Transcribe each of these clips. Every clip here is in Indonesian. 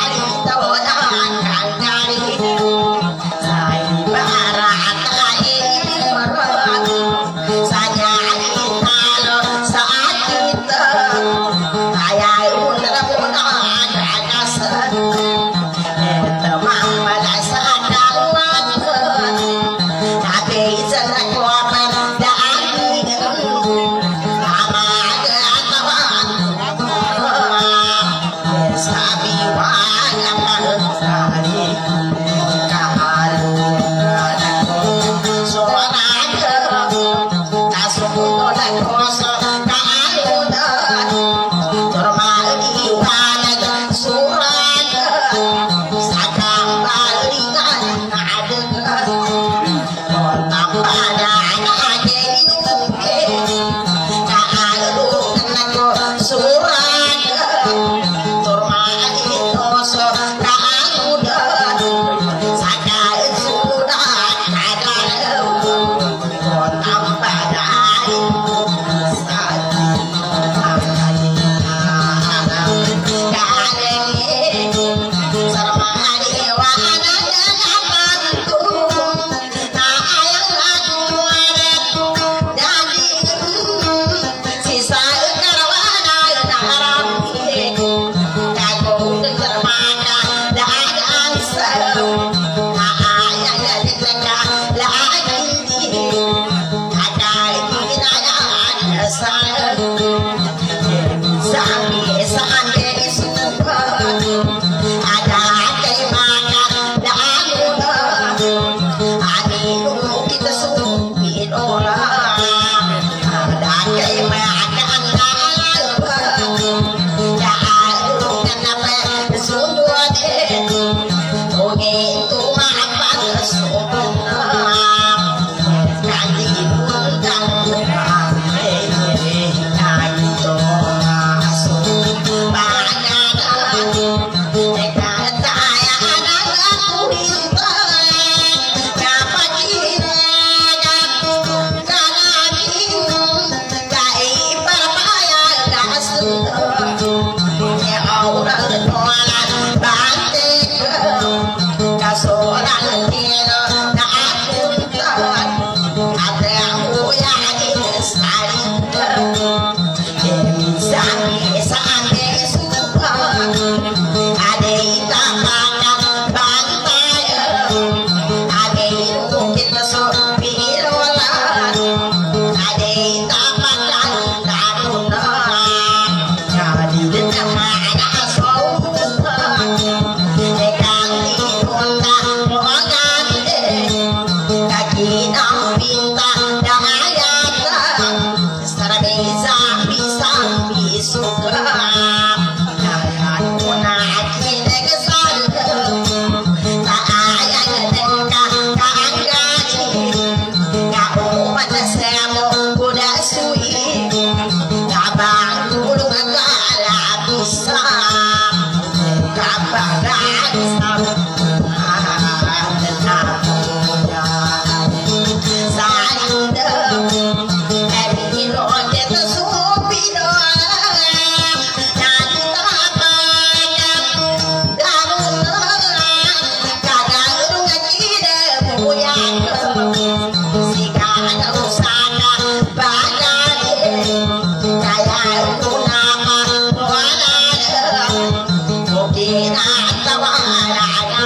Nah,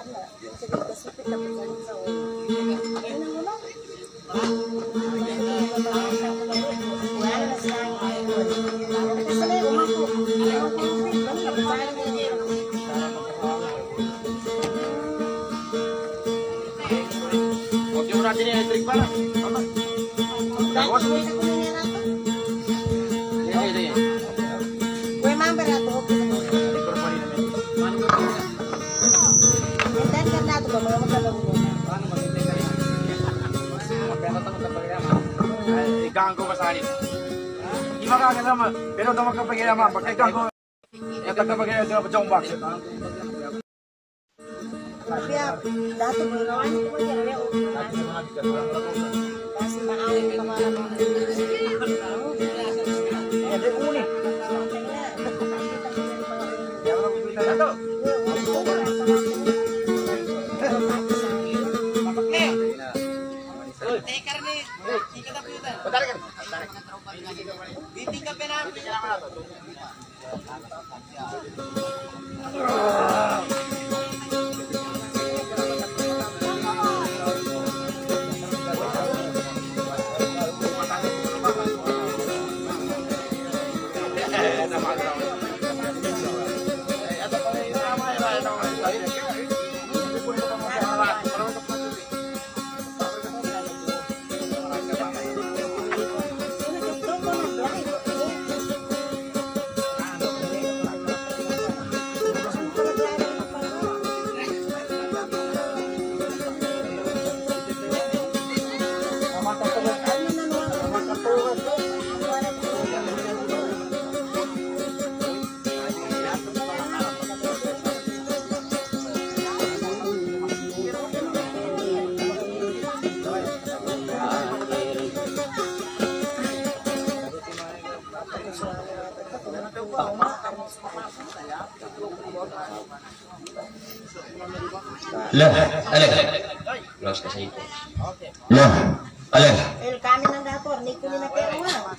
Ganggu pasari. Gimana kan sama? Pero tama ka pagaya ma, pagkay ganggu. Kata ka pagaya sa pajombak. Tapi datu berawan itu kira-kira kasih maaf kemana-mana. Ada unik. Satu. Lah, alah. Los kasi. Lah, alah. Kami ng dapur, ni kunin na pero nga.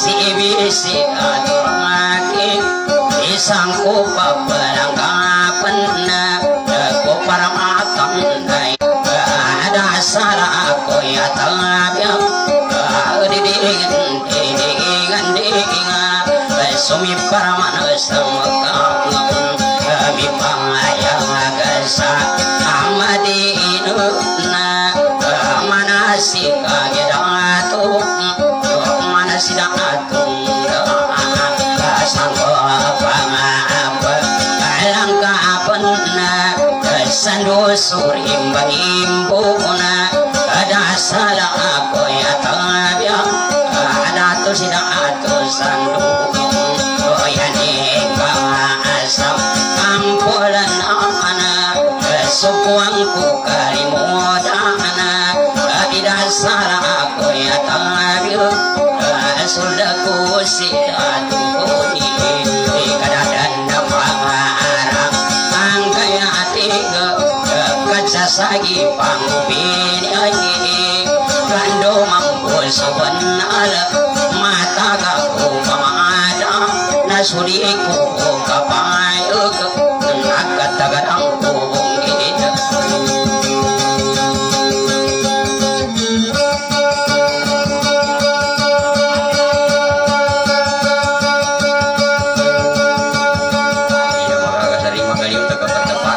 bisi aturake isangku paperangkapan ko paramatang dai ada sara ko ya tabya didingan sumi paramana samaka kami pangaya gasa amadinu na manasika gedatu manasida Sandu surim bangimpuna ada salah aku ya tabya ada tu sida atu sandu ya neka asam ampulan ana sukuangku kalimodana tidak salah aku ya tabya sudah ku sida tu sagi pangupin ay kando mampu sebenar mata gaku pamada nasuriku kapayuk nagat tagadangku gitu iya maka kasari magali utak kapatapar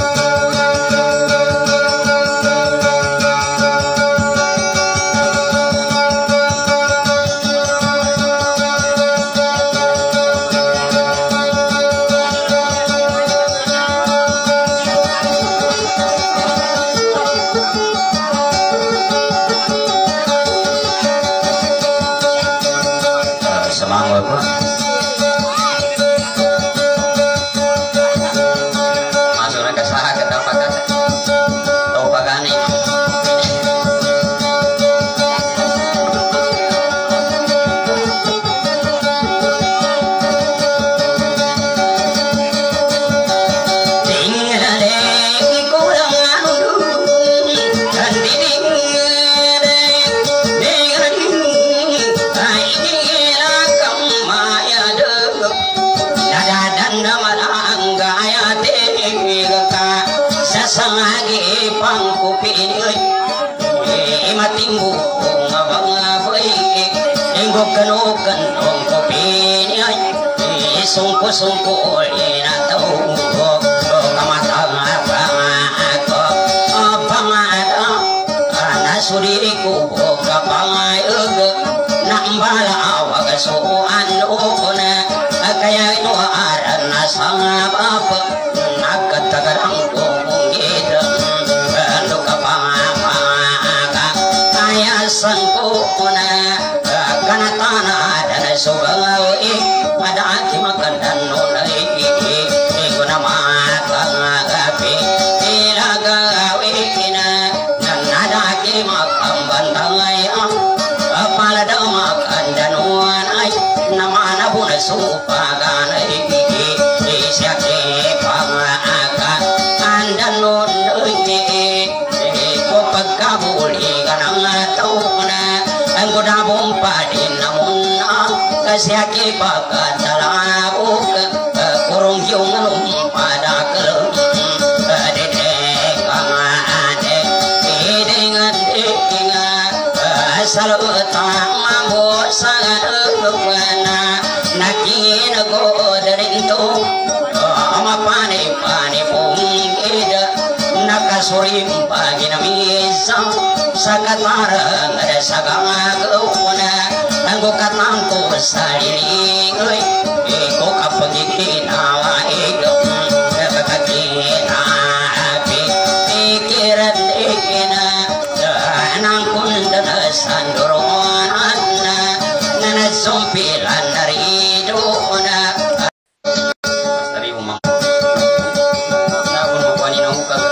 sungku ina tau kamatang apa pangada nasuriku kapangayug nambala awag suan una kaya ino aran nasangabap nagkatagarang kumungid ando kapangamaga kaya sangko una kanatana dan sugawi pada aki makandan nonai iku nama kangapi ilagawi kina nanada aki makam bantangai apala da makandan nonai nama nabuna supaganai siake pangaka andan nonai ko pagkabuli kanang tauna anggoda bompadin namun siaki pakat dalabuk kurung yung pada kelung dedek kamade dengan dekinga asal utang mambo sangat lukana nakin go derinto amapane pane pungida nakasurim pagi namisa sakatarang ada sagaguna anggo katangko sariling iko kapagigin awa igam kakakina api pikiran ikina nang kundana sanduruan nanasumpilan nariduna dari umang naun makwani na hukag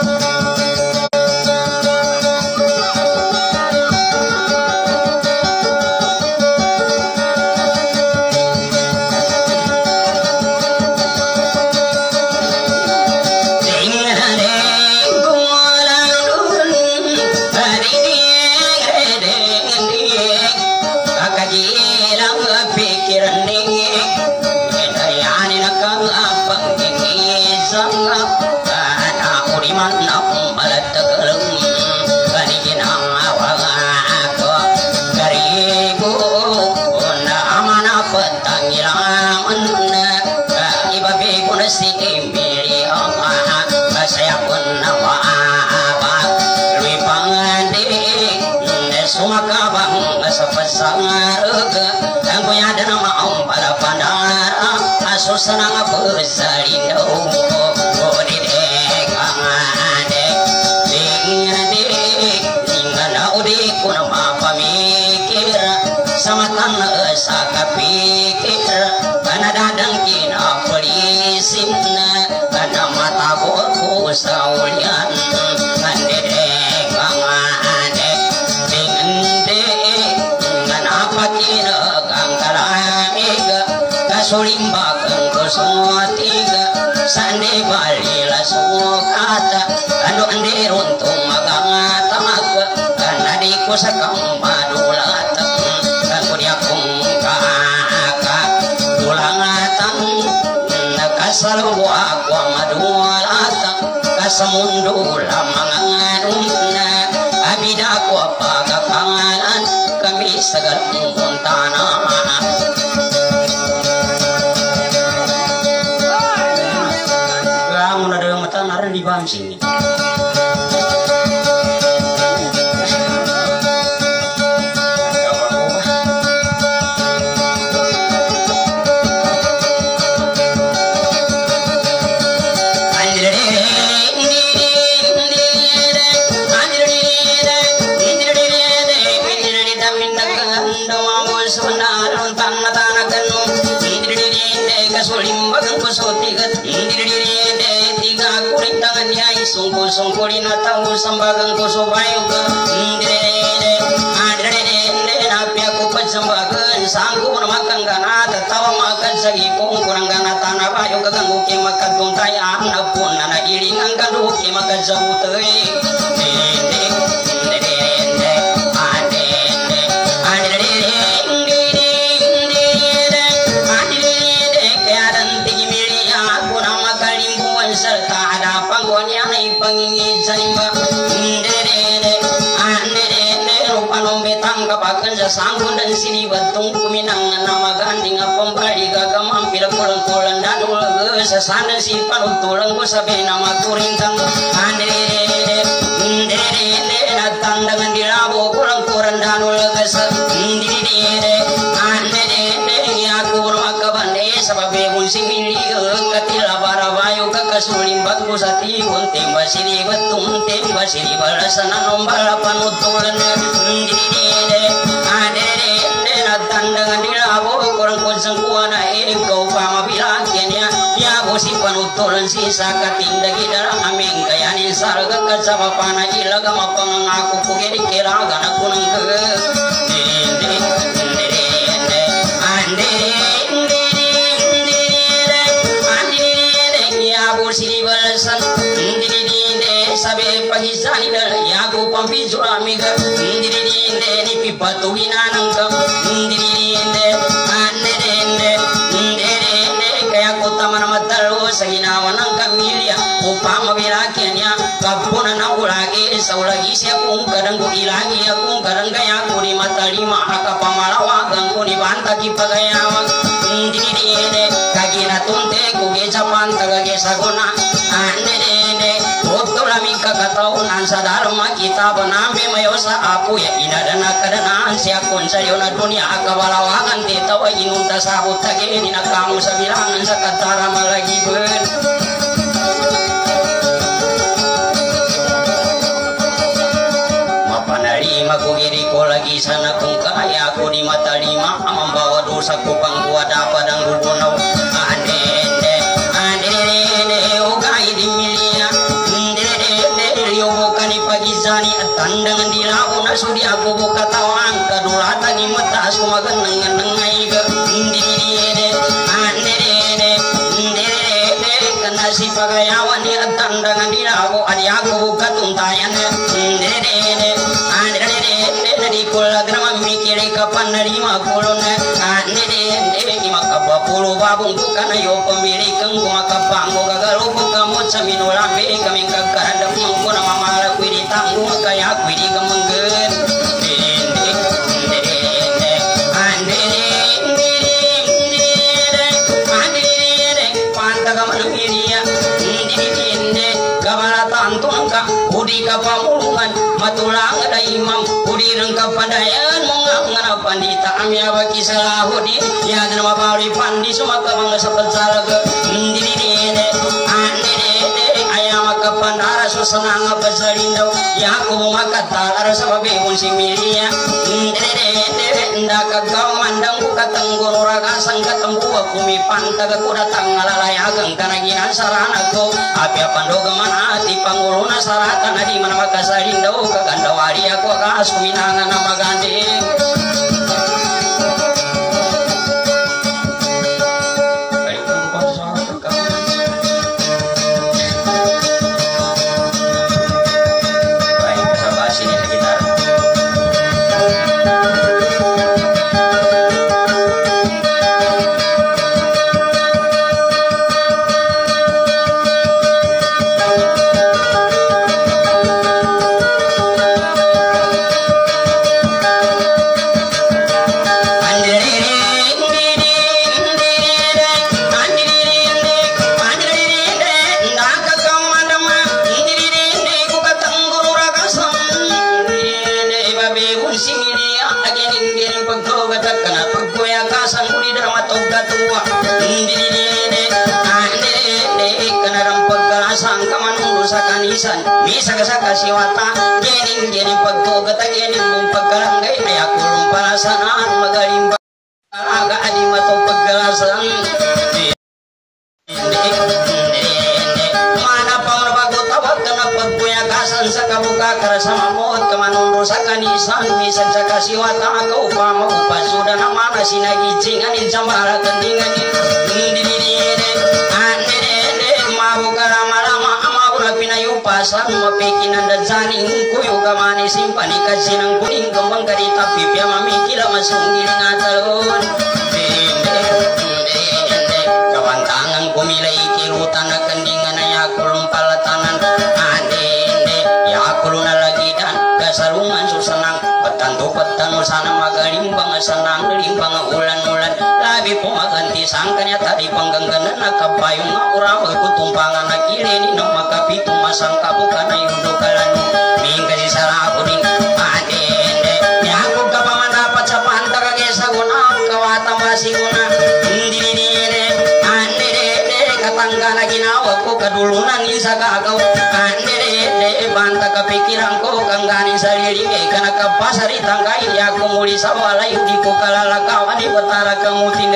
susanang bersarido di dekang ade dingin tinggal udi kunama pamikir samatan saka pikir kana dadang kina polisinna kana mata boku saulian ande dekang ade dingin dengan apa kina kangkalamiga kasulimbakan kusung tiga sandi balila sukata anu andi runtung magangatamaga kana di kusakang madulata kakudia kungkaka tulangatan nakasalwa akwa madulata kasamundula manganganuna abida kwa pagakangalan kami sagarang kuntana kamu ada mata naran di bawah sini sungkuli na tahu sambagang ko subayo ka napi ako pagsambagan sangko na makang gana tatawa makan sa ipong kurang gana tanah bayo kagangguki makaduntayan na pun na nailing ang galuki makadsabutoy sanggun dan sini batung kuminang nama ganding pembali gagam hampir pulang-pulang dan ulang sesana si palu tulang ku sabi nama kurintang datang dengan dirabo kurang-kurang dan ulang aku bermaka bande sababe musim ini ketila barabayo kakasulim bagu sati untim basiri batung tim basiri balasana nombala panutulan dengan dilabo kurang konseng kuana kau pama bilangnya ya bosi panutulan sisa katinda gidara ameng kayani sarga kacaba pana ilaga mapang aku pugeri keraga nakunang sabe pagisani dal yago pampi suramiga ndirinde ni pipatu hinanangka ndirinde anende kaya kota mana matalo saginawan ang kamilya upama bilaknya kapuna na ulagi saulagi siya kung kadang ilagi akong kadang kaya ko ni matalima akapamalawagan ko ni bantaki pagayawag ndirinde kagina tunte ko gejapan tagage sagona anende kakataunan sa dharma kita benambe mayosa aku ya inadana kadanaan siya konsayo na dunia akabalawagan titawa inunta sabut tagini na kamu sa bilangan sa katara malagiben mapanarima ko giri ko lagi sana kung kaya ko di matalima membawa dosa ko pang kuwada padang rubunaw ugai di milia bukani pagisani tandangan di laun sudi aku buka tawang kadulatan ni mata sumagan nengai ke indire kana si pagayawan ni tandangan di laun adi aku buka tuntayan indire di kula grama mikire kapan nerima kulon di makaba puluh babung kana yo pemilik kengku makapanggo gagalu kamu saminolambe kami kakaranda mengkuna mamala kuidi tanggung kaya kuidi kemenggen udi kapamulungan matulang ada imam udi rengkap padayan mengap ngana pandita amya baki salahudi ya nama bali pandi sumaka bangga sapensalaga ndirine andirine ayam kapandara susenang besalindau ya aku maka talar sababe munsimilia ndirine ndaka kau mandang buka tenggoro raga sangka tembu aku mi pantaga kuda tangalalay agang kanagian saranaku api pandoga mana ati panguluna saratan adi mana makasalindau kagandawari aku kasuminangan nama gandeng Saka siwata gening pagkogata gening mong pagkalanggay ay ako lumpalasanaan magaling aga adi matong pagkalasan mana pa na bago tawag ka na pagpuyagasan sa kabuka karasama mo at kamanundo sa kanisan misag sa kasiwata aga upama upasuda na mana sinagitsingan insambara kandingan pasang mapikinan dan zaning kuyo kamani simpani kasinang kuning kembang karita pipya mamikila masunggiling atalon kawantangan kumilai kirutan na kandingan na yakulong palatanan adende yakulong na lagi dan kasalungan susanang petanto petano sana magalimbang sanang limbang ulan-ulan labi pumaganti sangkanya tadi panggangganan nakapayong akurawag kutumpangan na kilini na makapitung masang kabuka na yung dukalan mingga si sarako ding adende yakog ka pa man dapat sa pantaka kesa guna kawata masiguna hindi andede katangga na ginawa ko kadulunan isa kagaw andede banta kapikiran ko kangganin sarili ka nakapasari tangkay ako muli sa walay di ko kalalakawan di batara kamutin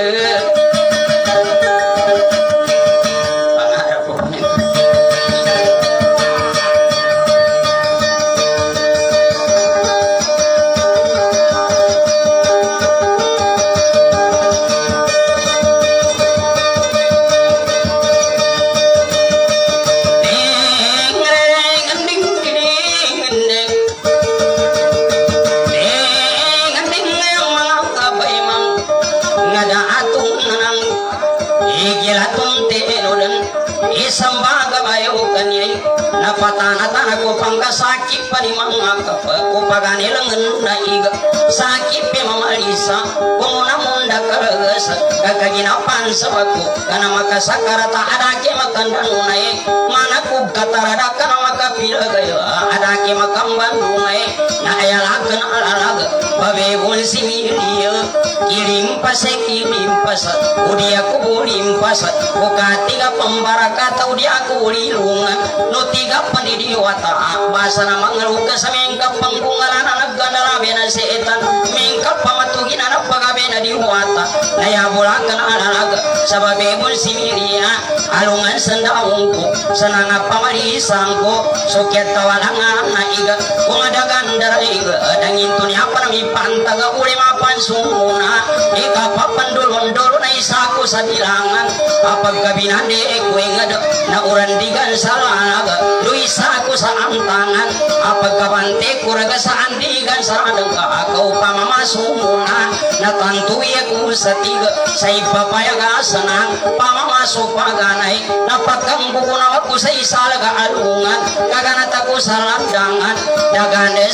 napatana ko pangkasakit pa ni mga ko paganilangan na iga sakit pa mamalisa kung namunda karagas kakaginapan sa bako kana makasakarata adake makandanunay manakub katarada kana makapilagayo adake makambandunay na ayalagan alalaga babebon similiya kirim pasat udia ko bulim pasat bukatiga pambarakata udia ko bulilungan no tiga pandidiwata basa na mangaluka sa mengkap pangbungalan na naggandalabi na seetan mengkap pamatugin na pagabi na diwata nayabulakan alalaga sa babebon similiya alungan sandaong ko sananga pamalisang ko sukyat tawalangan na iga kung adagan daraiga dangin to niya pa nang ipantaga uli mapansumuna ikapapandulon-dulon na isa ko sa bilangan apagkabinande ko ingad na urandigan sa lalaga luisa ko sa amtangan apagkabante ko raga sa andigan sa radang kaakaw pamamasumuna natantuya ko sa tiga sa ipapayagasanang pamamasok paganay napagkambukunaw ko sa isalaga alungan kaganat ako sa landangan nagande sa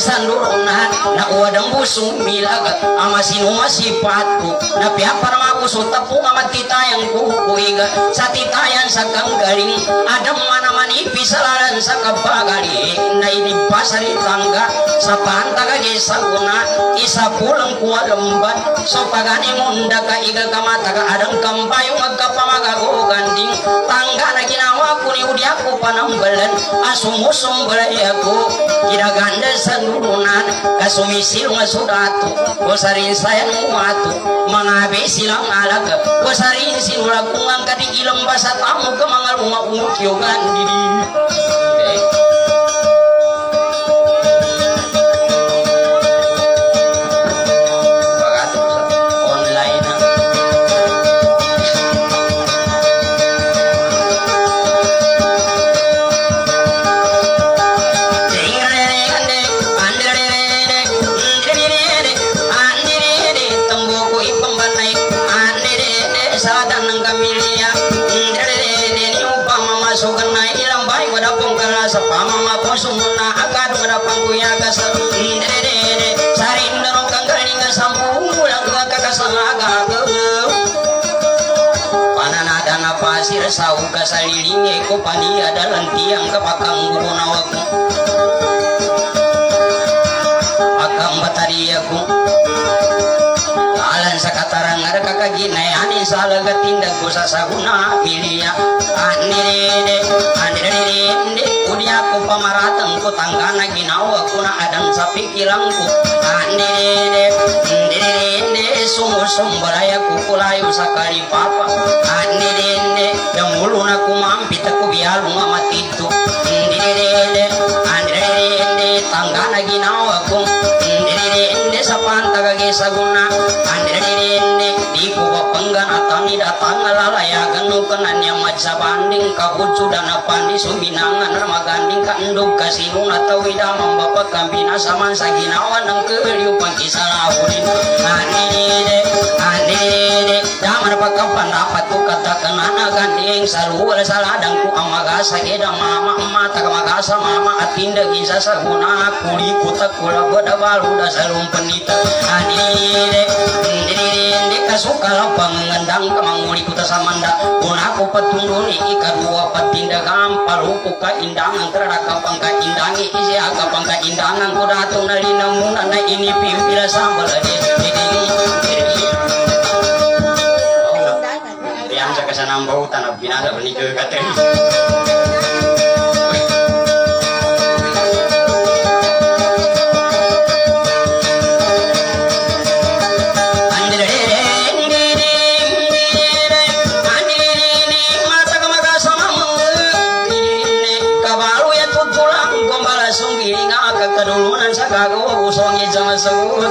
sandurunan na uwadang busong milaga amasino masipatu na piapar mabuso tepung amat titayang kukuiga sa titayan sa kanggaling adam mana manipi salaran sa kapagali na inipasari tangga sa pantaga gesa guna isa pulang kuwa lembat so pagani munda ka iga kamata ka adang kampayo magkapamagago ganding tangga na ginawa ko ni udiaku panambalan asumusom balayaku kira ganda sandurunan kasumisil nga sudatu kosarin sayang muatu mangabe silang alaga kosarin sinulakungang kadigilang basa tamu ke mga lumang diri pasir sau kasalilinge ko pani adalan tiang kapakang gurunawaku akang batariyaku alan sakatarang ada kakagina ani salaga tindak ko sasaguna pilia anirede udiaku pamaratang ko tanggana ginawa ko na adang sa pikirangku anirede sumusum balayaku kulayo sakali papa anirede yang mulu na kumampit aku bialu mamatitu anirede tanggana ginawa ko anirede sa pantaga gesaguna anirede di ko panggana tani datang lalayagan no kananya majsa banding kabutsu dana pandi suminangan ramaganding kandog kasiluna tawida mambapa kambina saman sa ginawa ng keliu pagkisalahulin Anire daman pagkapandapat ko katakan anaganding saluwal saladang ko ang magasa gedang mama mata kamagasa mama at tindagi sa saguna kuli kutak kula badabalu da salum penita anire kasukala pangandang kamanguli kuta samanda kuna ko patunduni ikadua patindagang paluko ka indangan teraka pangkaindangi isi aga pangkaindangan ko datong nalinamuna na ini pimpila sambal yang sa kasanang bautan at binada ni kagatin kadulunan sa gagawa usong ijama sagud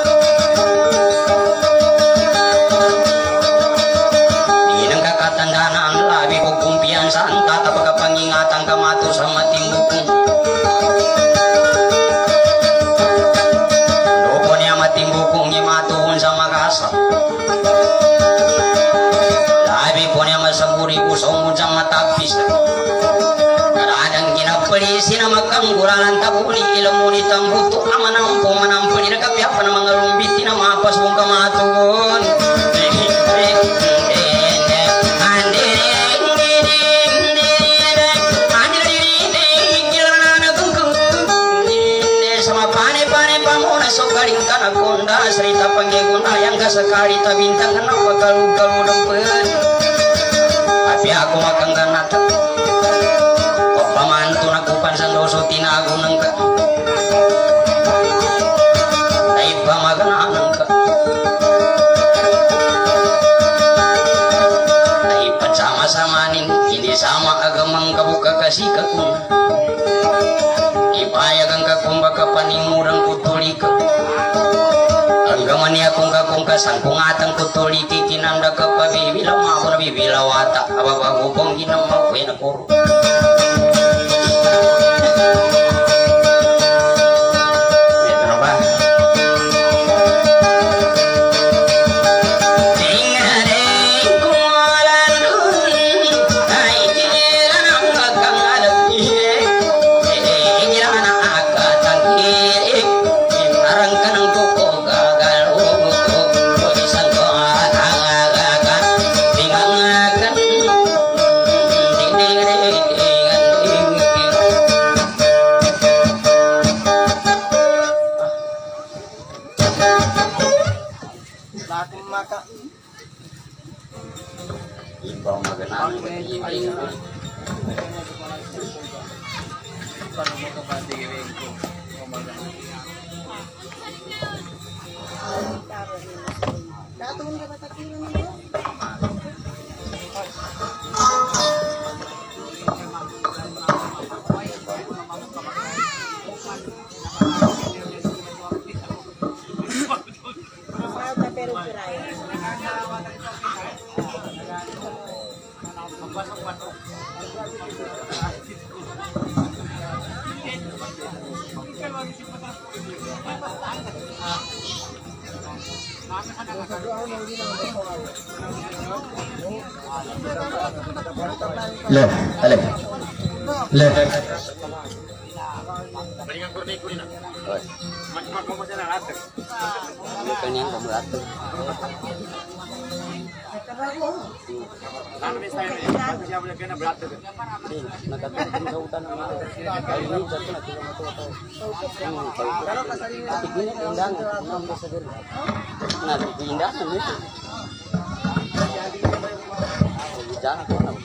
dinang kakatandaan labi ko kumpiyansan tata pagkapangingatan kamato sa matimbukong loko niya matimbukong imatuhon sa magasa labi po niya masaguri usong sa matapis polisi na makanggulan tabuli ilamuni tambuto amanampo manampuni nakapiapa na mga lumbiti na mapas mong kamatuon sama pane-pane pamuna sokaling kanagonda serita panggegunda yang kasakali tabintang kenapa galu-galu dempet tapi aku makan ganata pamantu nakupan sandoso tinago nangka ay pamagana nangka ay pagsama-samanin hindi sama agamang kabuka kasih kakun ipayagang kakung baka paningurang kutulika anggamani akong kakung kasangkung atang kutuliti tinanda kapabibila mako na bibila wata ababagupong ginamaw ko na kuro Datun ka batakilan niyo. Pero kuray. Le, ale. Le. Balikan kurni kulina. Oi, Macam kamu sana atas. kanyang kamu atur. Lalu misalnya ni, siapa yang kena berat tu? Nakatulog sa utan ng mga kayo ni dati na kila mo to. Pero kasali na tigini indang ng sa dir. Na indang na nito. Jangan ko na.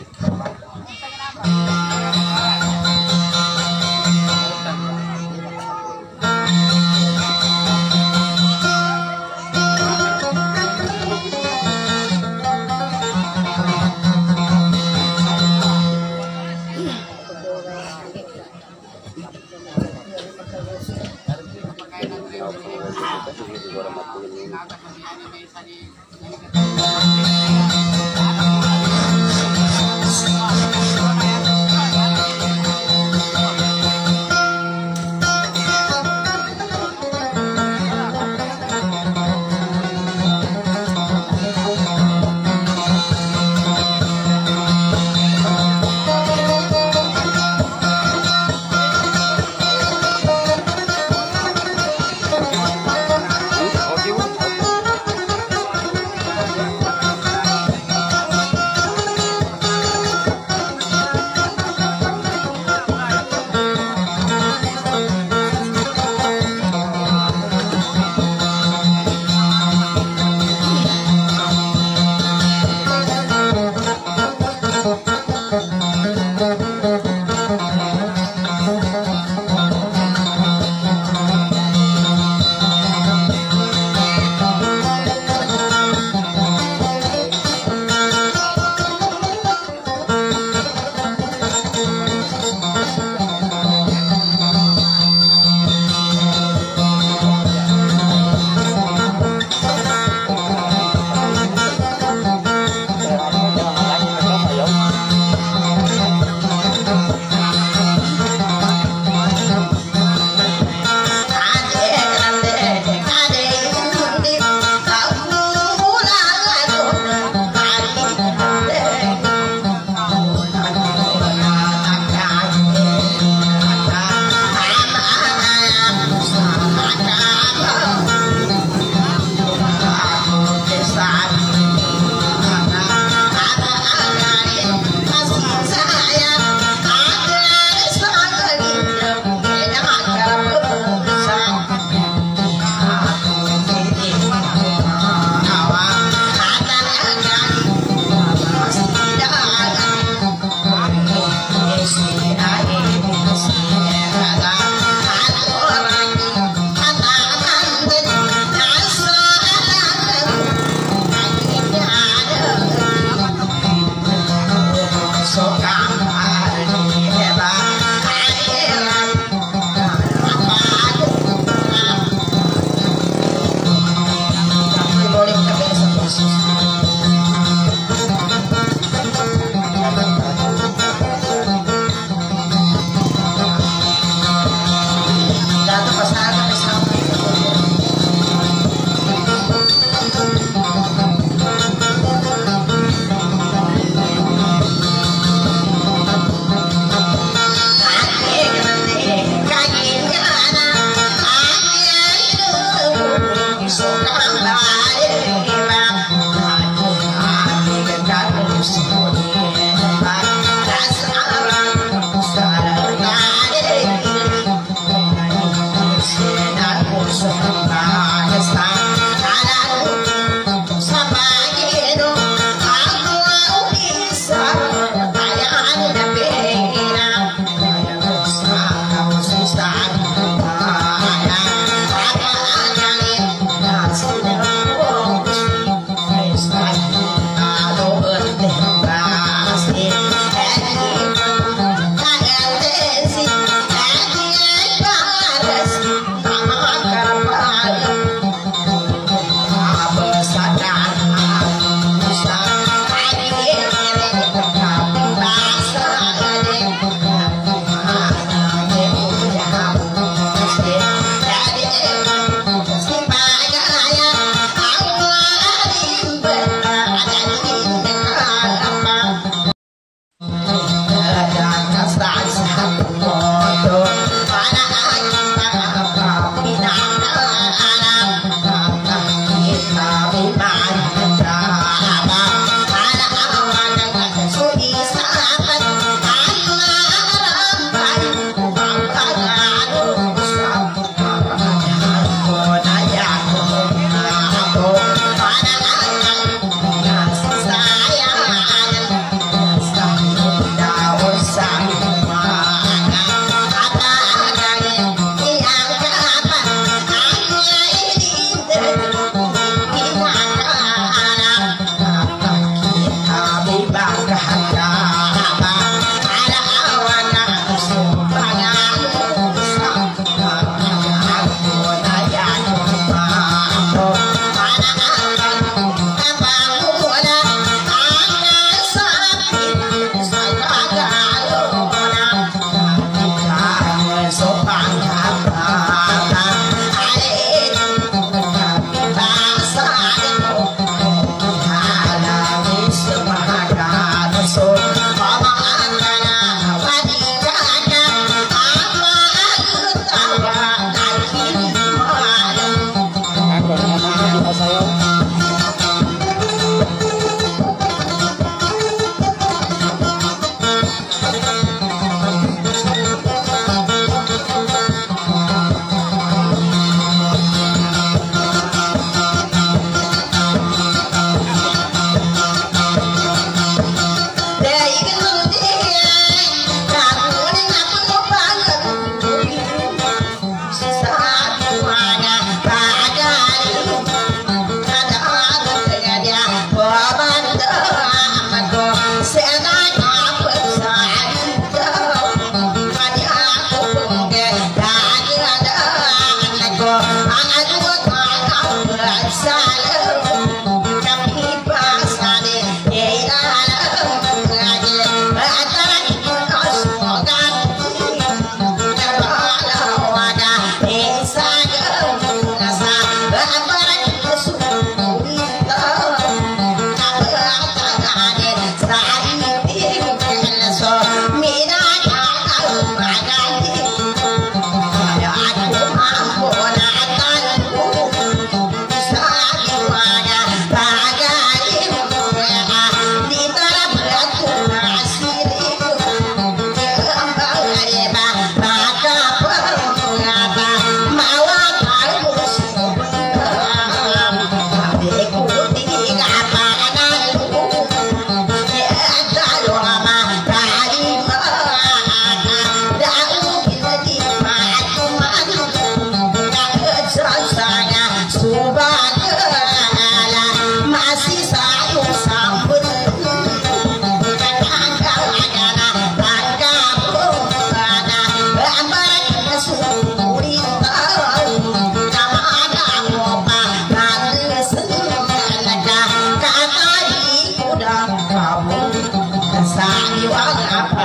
sabi wag apa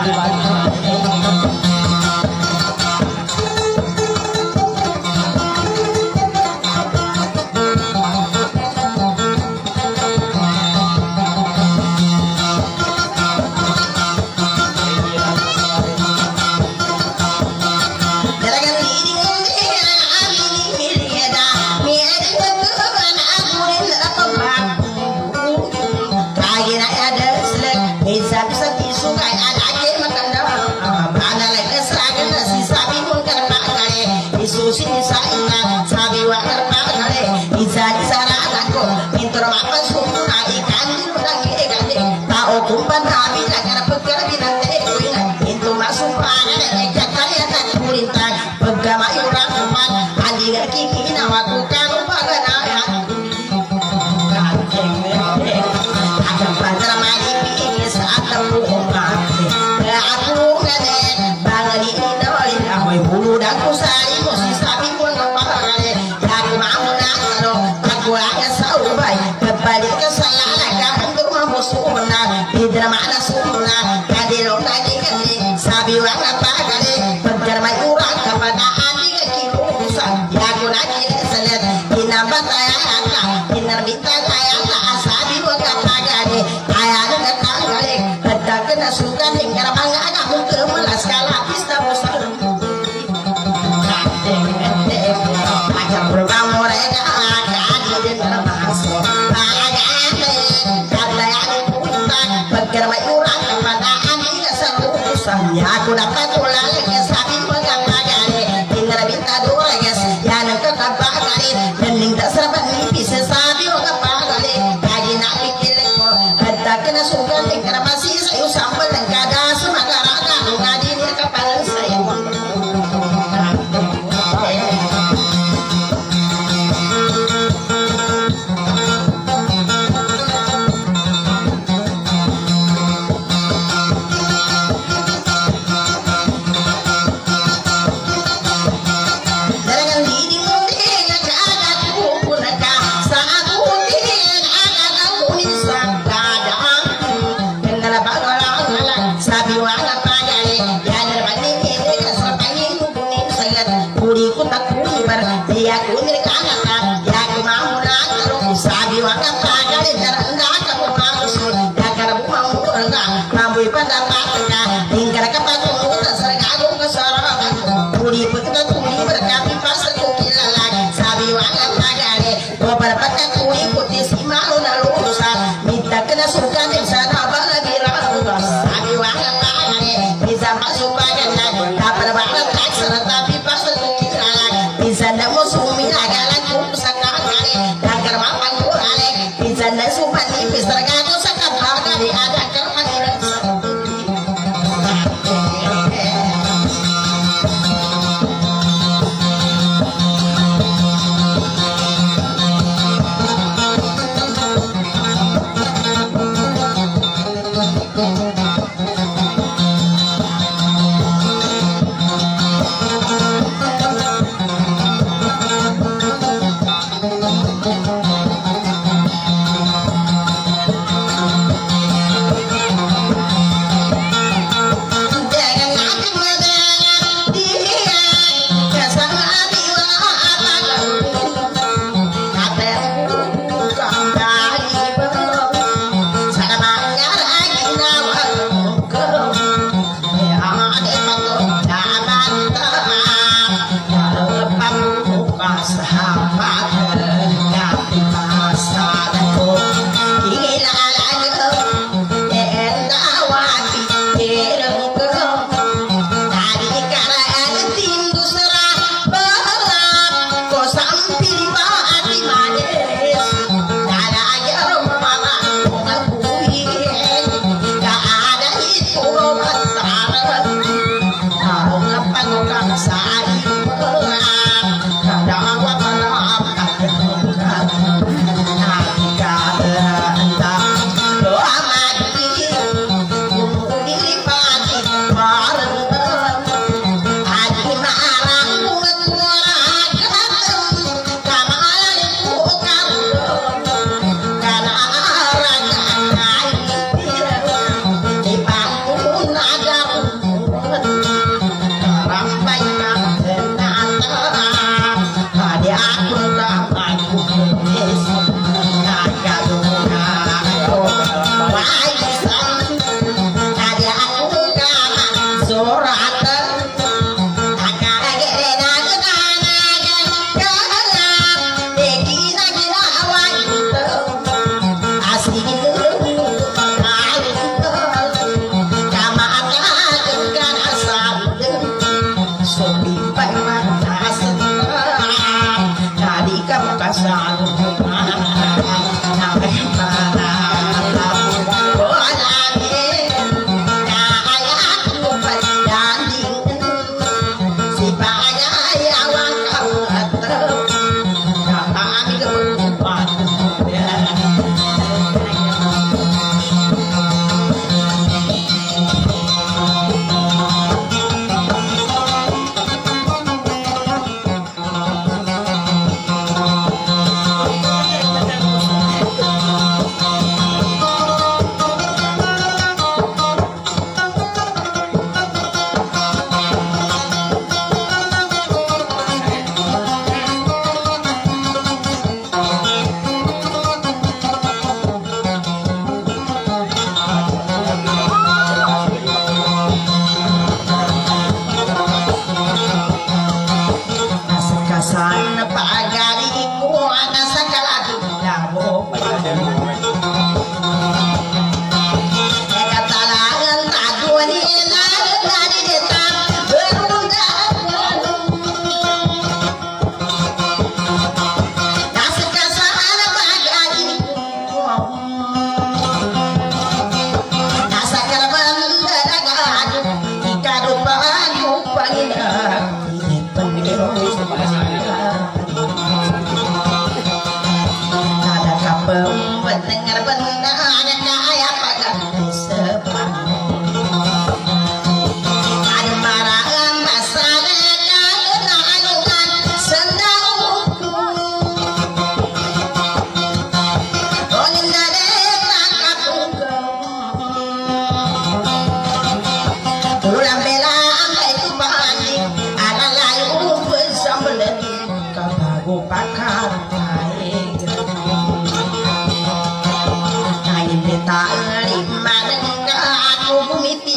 aku dapat ulang ke sapi pengapagare tinggal minta dua guys yang ke kapagare mending tak serbat nipis sapi pengapagare lagi nak pikir ko ada kena suka tinggal masih saya sambal dan kada semakaraga ngadi ni kapalan saya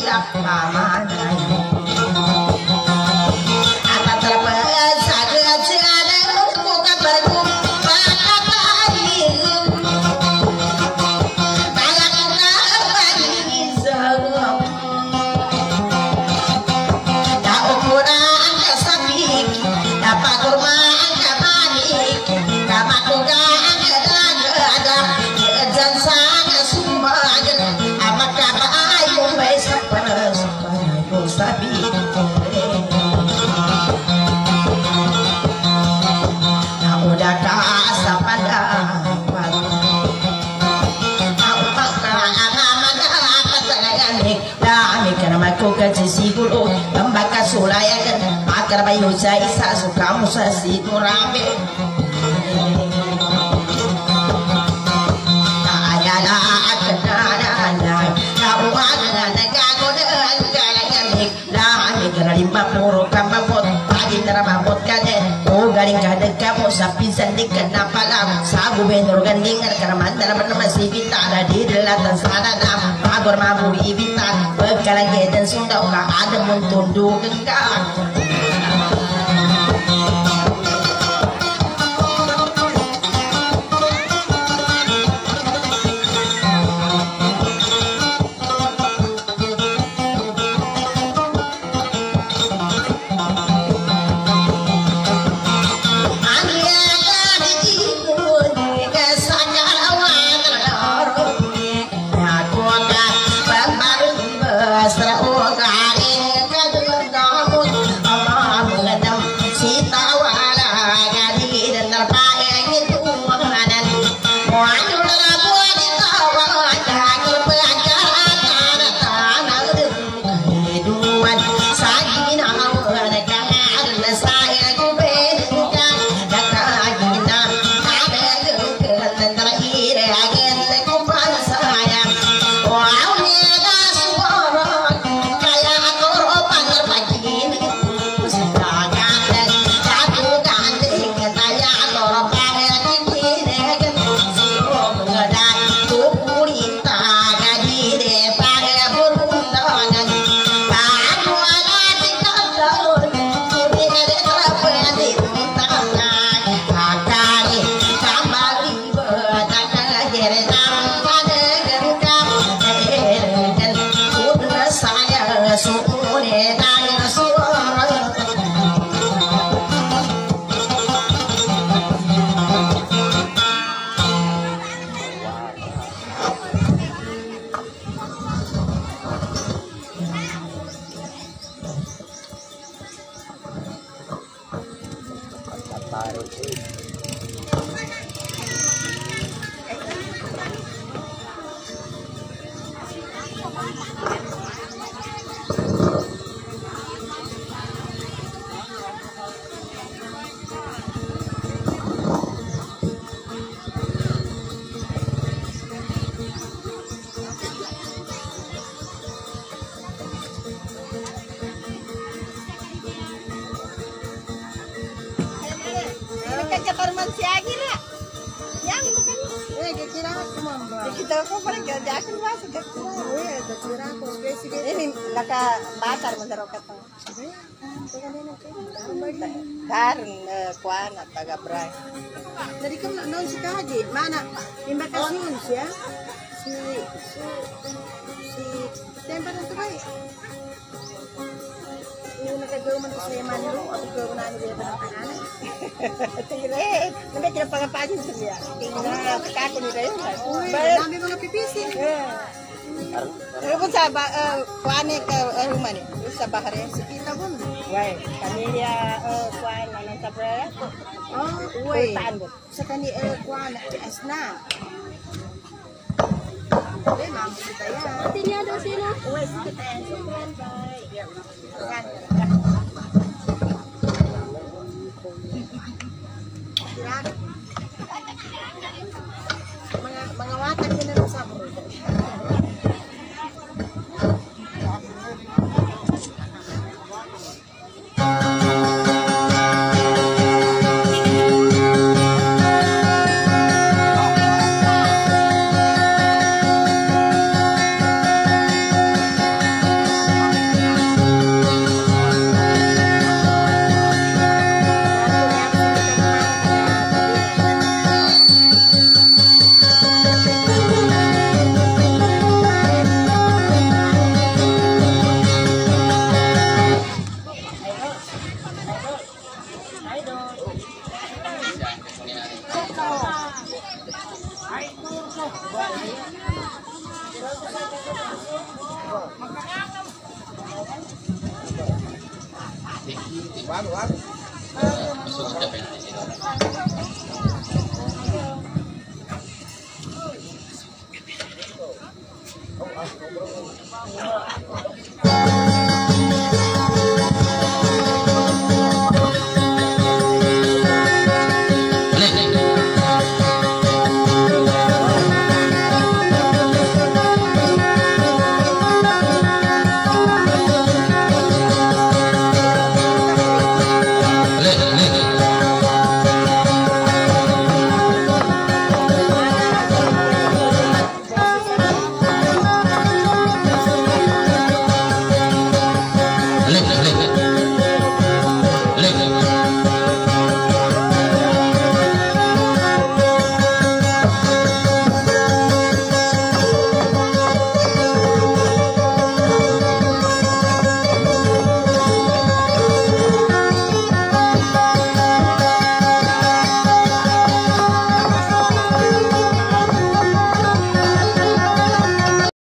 siap amanah apa terlepas ada bukan berku maka bagi siguro lembaka sulayan akar bayu sa isa suka mo sa sigurabe ayala akadana kawagan nagago ang galangan lami galimba puro kamabot pagi narabot kade o galing kadeg kamo sa pisan di kenapa lam sa gubernur gandingan karaman dalam nama si bitala di delatan sana nam agor mabu ibitan pagkalagay dan sundaw ka ada mong tunduk ka nakabakar mo sa rokat to. Karon kuan at taga-bray. Dari ka noon si Kaji, mana imbakasyon siya. Si tempa na to ba? Yung nagagawa man sa Manilo, o nagagawa na nila ba ng pangalan? Tigre, hindi kinapangapasin siya. Tingnan, kako nila yun. Uy, dami mga pipisi. Pero kung sa kuanik rumah ni, sa bahari, si kita pun. Wai, pamilya kuan ng Sabrera. Oh, wai. Sa kani kuan asna. Eh, ma'am, kita ya. Tinya daw sila. Wai, kita yan. Sukran, bye. Yan. Mga watak din na sa bro. Masuk ke